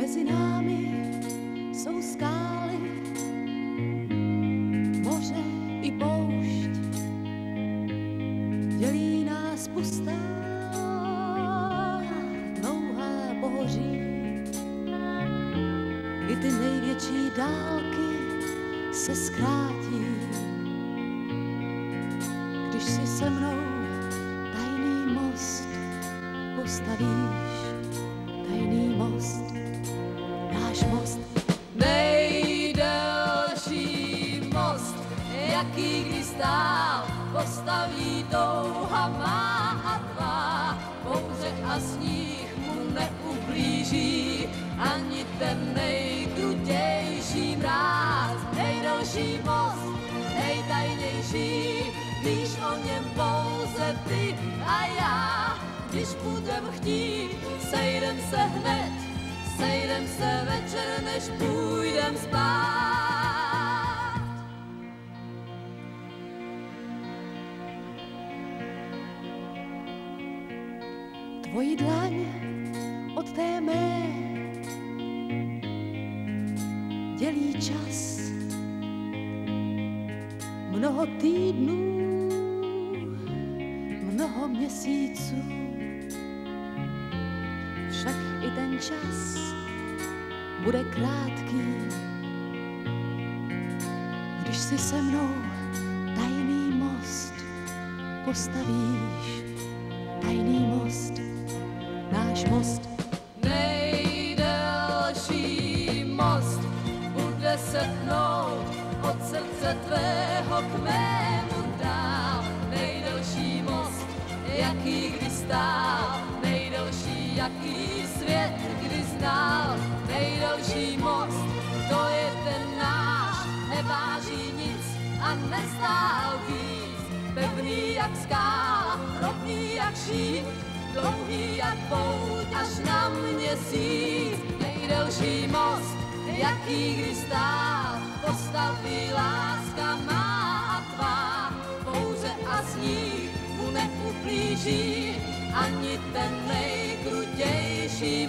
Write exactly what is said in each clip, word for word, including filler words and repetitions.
Mezi námi jsou skály, moře i poušť, dělí nás pustá, dlouhá pohoří. I ty největší dálky se zkrátí, když si se mnou tajný most postavíš, tajný most, náš most. Nejdelší most, jaký kdy stál, postaví touha má a tvá. Bouře a sníh mu neublíží, ani ten nejkrutější mráz. Nejdelší most, nejtajnější, víš o něm pouze ty a já. Když budem chtít, sejdem se hned, sejdem se večer, než půjdem spát. Tvoji dlaň od té mé dělí čas, mnoho týdnů, mnoho měsíců. Však i ten čas bude krátký, když si se mnou tajný most postavíš, tajný most, náš most. Nejdelší most bude se tnout od srdce tvého k mému dál. Nejdelší most, jaký kdy stál, nejdelší, jaký svět kdy znal. Nejdelší most, to je ten náš, neváží nic a nestál víc. Pevný jak skála, rovný jak šíp, dlouhý jak pouť až na měsíc. Nejdelší most, jaký kdy stál, postaví láska má a tvá. Bouře a sníh mu neublíží, ani ten nejkrutější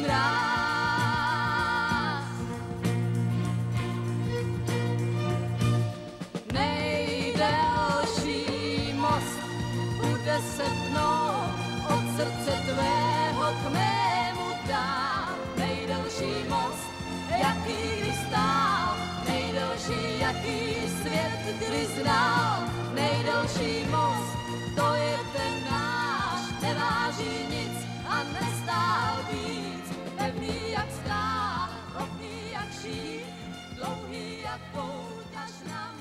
mráz. Nejdelší most bude se tnout od srdce tvého k mému dál. Nejdelší most, jaký kdy stál, nejdelší, jaký svět kdy znal. Nejdelší most, to je ten náš, neváží nic a nestál víc. Pevný jak skál, rovný jak šíp, dlouhý jak pouť až na